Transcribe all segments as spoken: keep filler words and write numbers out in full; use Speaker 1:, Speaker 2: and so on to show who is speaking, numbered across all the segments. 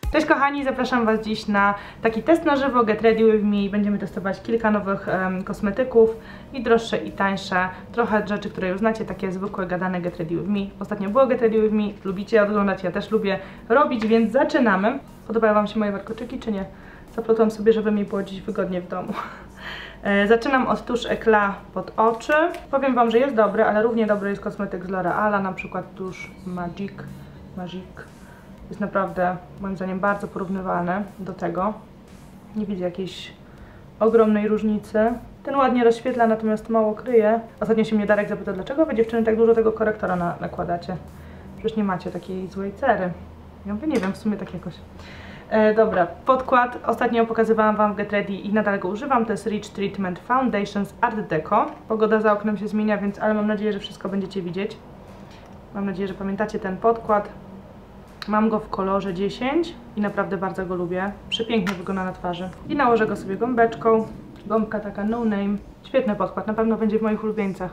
Speaker 1: Cześć kochani, zapraszam Was dziś na taki test na żywo Get Ready With Me. Będziemy testować kilka nowych um, kosmetyków, i droższe, i tańsze. Trochę rzeczy, które już znacie, takie zwykłe, gadane Get Ready With Me. Ostatnio było Get Ready With Me, lubicie oglądać, ja też lubię robić, więc zaczynamy. Podobają Wam się moje warkoczyki, czy nie? Zaplotłam sobie, żeby mi było dziś wygodnie w domu. Zaczynam od tusz Eclat pod oczy. Powiem Wam, że jest dobry, ale równie dobry jest kosmetyk z L'Oreala, na przykład tusz Magic. Magic. Jest naprawdę, moim zdaniem, bardzo porównywalny do tego. Nie widzę jakiejś ogromnej różnicy. Ten ładnie rozświetla, natomiast mało kryje. Ostatnio się mnie Darek zapytał, dlaczego Wy, dziewczyny, tak dużo tego korektora na, nakładacie? Przecież nie macie takiej złej cery. Ja mówię, nie wiem, w sumie tak jakoś. E, dobra, podkład. Ostatnio pokazywałam Wam w Get Ready i nadal go używam. To jest Rich Treatment Foundation z Art Deco. Pogoda za oknem się zmienia, więc ale mam nadzieję, że wszystko będziecie widzieć. Mam nadzieję, że pamiętacie ten podkład. Mam go w kolorze dziesięć i naprawdę bardzo go lubię. Przepięknie wygląda na twarzy. I nałożę go sobie gąbeczką. Gąbka taka no name. Świetny podkład, na pewno będzie w moich ulubieńcach.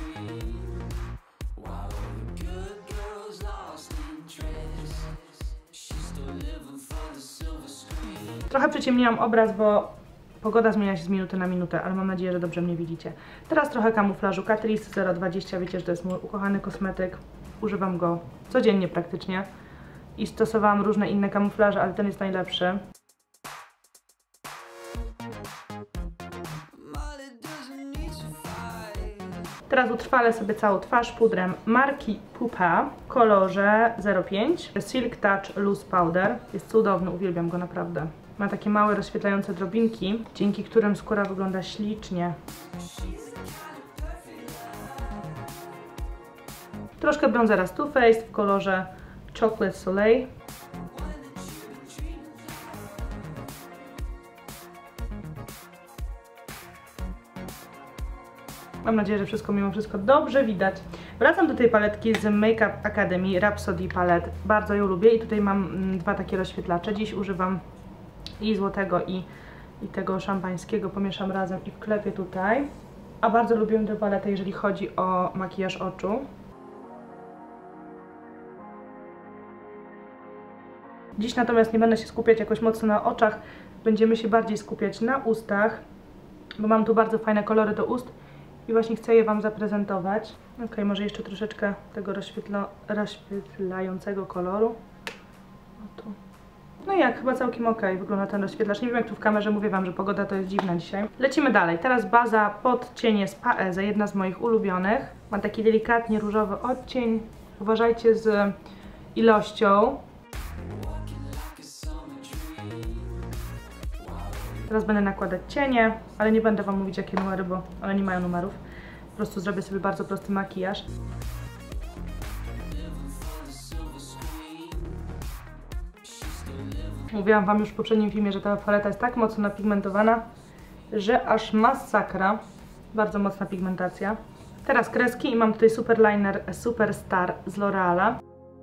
Speaker 1: Trochę przyciemniłam obraz, bo pogoda zmienia się z minuty na minutę, ale mam nadzieję, że dobrze mnie widzicie. Teraz trochę kamuflażu Catrice zero dwadzieścia. Wiecie, że to jest mój ukochany kosmetyk. Używam go codziennie praktycznie. I stosowałam różne inne kamuflaże, ale ten jest najlepszy. Teraz utrwalę sobie całą twarz pudrem marki Pupa w kolorze zero pięć. Silk Touch Loose Powder. Jest cudowny, uwielbiam go naprawdę. Ma takie małe rozświetlające drobinki, dzięki którym skóra wygląda ślicznie. Troszkę bronzera z Too Faced w kolorze Chocolate Soleil. Mam nadzieję, że wszystko mimo wszystko dobrze widać. Wracam do tej paletki z Makeup Academy Rhapsody Palette. Bardzo ją lubię i tutaj mam mm, dwa takie rozświetlacze. Dziś używam i złotego i, i tego szampańskiego. Pomieszam razem i wklepię tutaj. A bardzo lubię tę paletę, jeżeli chodzi o makijaż oczu. Dziś natomiast nie będę się skupiać jakoś mocno na oczach, będziemy się bardziej skupiać na ustach, bo mam tu bardzo fajne kolory do ust i właśnie chcę je Wam zaprezentować. Ok, może jeszcze troszeczkę tego rozświetla, rozświetlającego koloru. O tu. No i jak, chyba całkiem ok wygląda ten rozświetlacz. Nie wiem, jak tu w kamerze mówię Wam, że pogoda to jest dziwna dzisiaj. Lecimy dalej. Teraz baza pod cienie z Paese, jedna z moich ulubionych. Ma taki delikatnie różowy odcień. Uważajcie z ilością. Teraz będę nakładać cienie, ale nie będę Wam mówić, jakie numery, bo one nie mają numerów. Po prostu zrobię sobie bardzo prosty makijaż. Mówiłam Wam już w poprzednim filmie, że ta paleta jest tak mocno napigmentowana, że aż masakra. Bardzo mocna pigmentacja. Teraz kreski i mam tutaj Superliner Superstar z L'Oreala.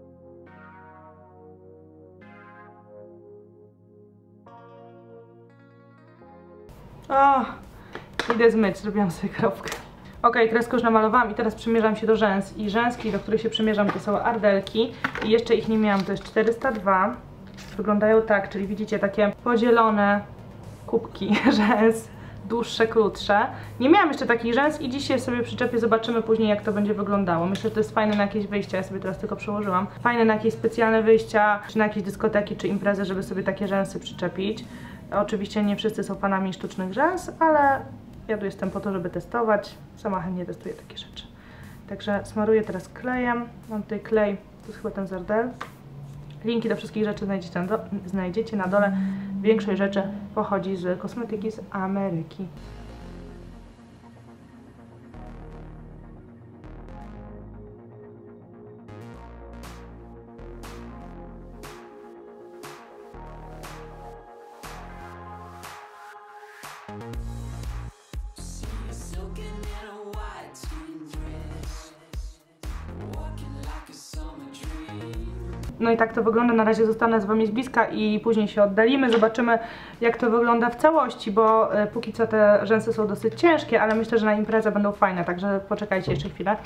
Speaker 1: O, idę zmyć, zrobiłam sobie kropkę. Ok, kreskę już namalowałam i teraz przymierzam się do rzęs. I rzęski, do których się przymierzam, to są Ardelki. I jeszcze ich nie miałam, to jest czterysta dwa. Wyglądają tak, czyli widzicie takie podzielone kubki rzęs. Dłuższe, krótsze. Nie miałam jeszcze takich rzęs i dzisiaj sobie przyczepię, zobaczymy później, jak to będzie wyglądało. Myślę, że to jest fajne na jakieś wyjścia, ja sobie teraz tylko przełożyłam. Fajne na jakieś specjalne wyjścia, czy na jakieś dyskoteki, czy imprezy, żeby sobie takie rzęsy przyczepić. Oczywiście nie wszyscy są fanami sztucznych rzęs, ale ja tu jestem po to, żeby testować. Sama chętnie testuję takie rzeczy. Także smaruję teraz klejem. Mam tutaj klej, to jest chyba ten z Ardell. Linki do wszystkich rzeczy znajdziecie na, do, znajdziecie na dole. Większość rzeczy pochodzi z kosmetyki z Ameryki. No i tak to wygląda, na razie zostanę z Wami z bliska i później się oddalimy, zobaczymy, jak to wygląda w całości, bo y, póki co te rzęsy są dosyć ciężkie, ale myślę, że na imprezę będą fajne, także poczekajcie jeszcze chwilę.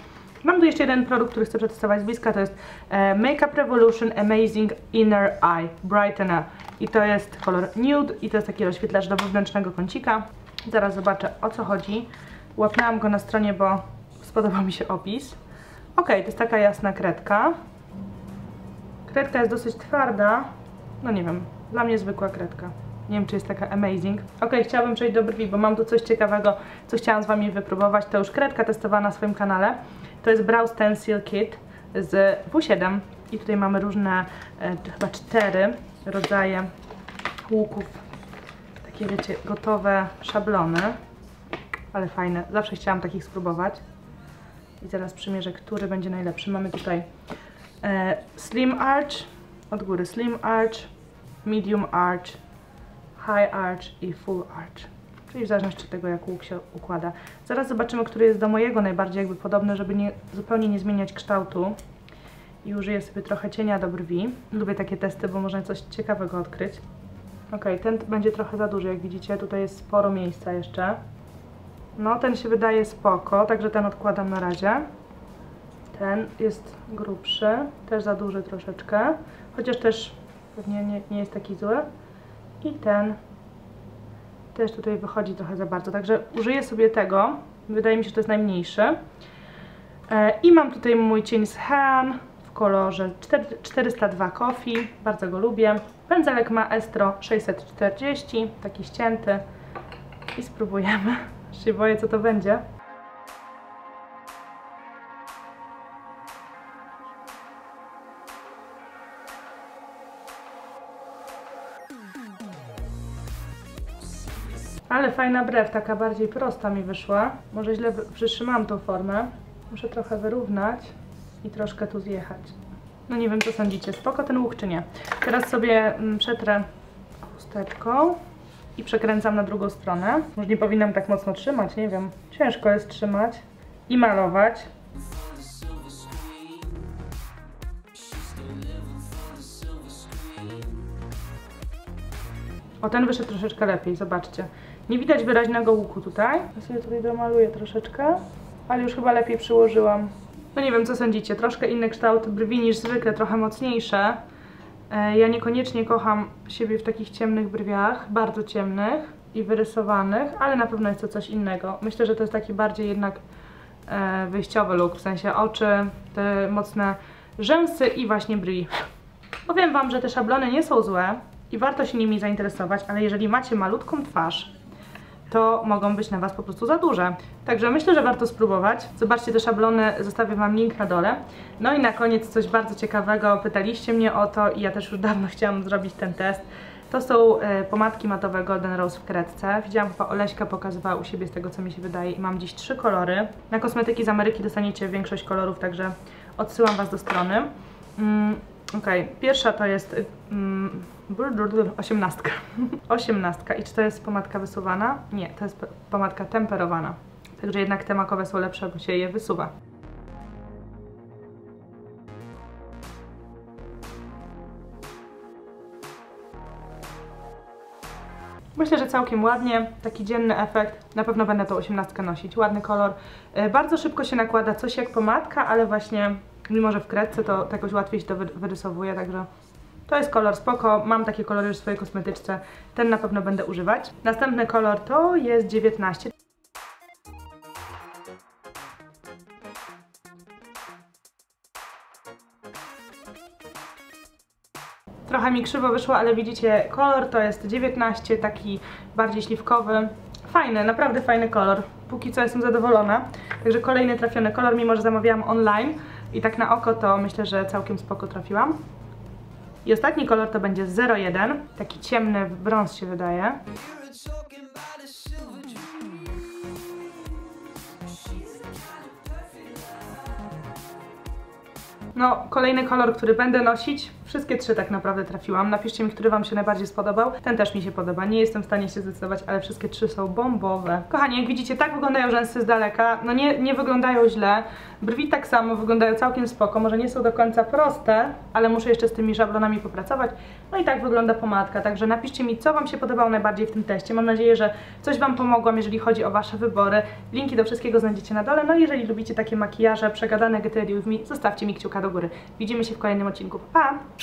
Speaker 1: Mam tu jeszcze jeden produkt, który chcę przetestować z bliska, to jest e, Makeup Revolution Amazing Inner Eye Brightener. I to jest kolor nude i to jest taki rozświetlacz do wewnętrznego kącika. Zaraz zobaczę, o co chodzi. Łapnęłam go na stronie, bo spodobał mi się opis. Ok, to jest taka jasna kredka. Kredka jest dosyć twarda. No nie wiem, dla mnie zwykła kredka. Nie wiem, czy jest taka amazing. Ok, chciałabym przejść do brwi, bo mam tu coś ciekawego, co chciałam z Wami wypróbować. To już kredka testowana na swoim kanale. To jest Brow Stencil Kit z W siedem. I tutaj mamy różne, e, chyba cztery rodzaje łuków. Takie, wiecie, gotowe szablony. Ale fajne. Zawsze chciałam takich spróbować. I zaraz przymierzę, który będzie najlepszy. Mamy tutaj e, Slim Arch, od góry Slim Arch, Medium Arch, High Arch i Full Arch. Czyli w zależności od tego, jak łuk się układa. Zaraz zobaczymy, który jest do mojego najbardziej jakby podobny, żeby nie, zupełnie nie zmieniać kształtu. I użyję sobie trochę cienia do brwi. Lubię takie testy, bo można coś ciekawego odkryć. Ok, ten będzie trochę za duży, jak widzicie. Tutaj jest sporo miejsca jeszcze. No, ten się wydaje spoko, także ten odkładam na razie. Ten jest grubszy, też za duży troszeczkę, chociaż też pewnie nie, nie jest taki zły. I ten też tutaj wychodzi trochę za bardzo, także użyję sobie tego. Wydaje mi się, że to jest najmniejszy. E, I mam tutaj mój cień z Han w kolorze czterysta dwa Coffee, bardzo go lubię. Pędzelek ma Estro sześćset czterdzieści, taki ścięty. I spróbujemy. Się boję, co to będzie. Ale fajna brew, taka bardziej prosta mi wyszła. Może źle przytrzymałam tą formę. Muszę trochę wyrównać i troszkę tu zjechać. No nie wiem, co sądzicie. Spoko ten łuk, czy nie? Teraz sobie mm, przetrę chusteczką i przekręcam na drugą stronę. Może nie powinnam tak mocno trzymać, nie wiem. Ciężko jest trzymać i malować. O, ten wyszedł troszeczkę lepiej, zobaczcie. Nie widać wyraźnego łuku tutaj. Ja sobie tutaj domaluję troszeczkę, ale już chyba lepiej przyłożyłam. No nie wiem, co sądzicie. Troszkę inny kształt brwi niż zwykle, trochę mocniejsze. Ja niekoniecznie kocham siebie w takich ciemnych brwiach, bardzo ciemnych i wyrysowanych, ale na pewno jest to coś innego. Myślę, że to jest taki bardziej jednak e, wyjściowy look, w sensie oczy, te mocne rzęsy i właśnie brwi. Powiem Wam, że te szablony nie są złe i warto się nimi zainteresować, ale jeżeli macie malutką twarz, to mogą być na Was po prostu za duże. Także myślę, że warto spróbować. Zobaczcie te szablony, zostawię Wam link na dole. No i na koniec coś bardzo ciekawego. Pytaliście mnie o to i ja też już dawno chciałam zrobić ten test. To są y, pomadki matowe Golden Rose w kredce. Widziałam, chyba Oleśka pokazywała u siebie z tego, co mi się wydaje, i mam dziś trzy kolory. Na kosmetyki z Ameryki dostaniecie większość kolorów, także odsyłam Was do strony. Mm, ok, pierwsza to jest mm, osiemnastka. osiemnastka. I czy to jest pomadka wysuwana? Nie, to jest pomadka temperowana. Także jednak te makowe są lepsze, bo się je wysuwa. Myślę, że całkiem ładnie, taki dzienny efekt. Na pewno będę tą osiemnastkę nosić. Ładny kolor. Bardzo szybko się nakłada, coś jak pomadka, ale właśnie mimo, że w kredce to jakoś łatwiej się to wyrysowuje, także to jest kolor spoko. Mam takie kolory już w swojej kosmetyczce. Ten na pewno będę używać. Następny kolor to jest dziewiętnaście. Trochę mi krzywo wyszło, ale widzicie, kolor to jest dziewiętnaście, taki bardziej śliwkowy. Fajny, naprawdę fajny kolor. Póki co jestem zadowolona. Także kolejny trafiony kolor, mimo że zamawiałam online i tak na oko to myślę, że całkiem spoko trafiłam. I ostatni kolor to będzie zero jeden, taki ciemny brąz się wydaje. No, kolejny kolor, który będę nosić. Wszystkie trzy tak naprawdę trafiłam. Napiszcie mi, który Wam się najbardziej spodobał. Ten też mi się podoba. Nie jestem w stanie się zdecydować, ale wszystkie trzy są bombowe. Kochani, jak widzicie, tak wyglądają rzęsy z daleka. No nie, nie wyglądają źle. Brwi tak samo wyglądają całkiem spoko. Może nie są do końca proste, ale muszę jeszcze z tymi szablonami popracować. No i tak wygląda pomadka. Także napiszcie mi, co Wam się podobało najbardziej w tym teście. Mam nadzieję, że coś Wam pomogłam, jeżeli chodzi o Wasze wybory. Linki do wszystkiego znajdziecie na dole. No i jeżeli lubicie takie makijaże przegadane Get Ready With Me, zostawcie mi kciuka do góry. Widzimy się w kolejnym odcinku. Pa!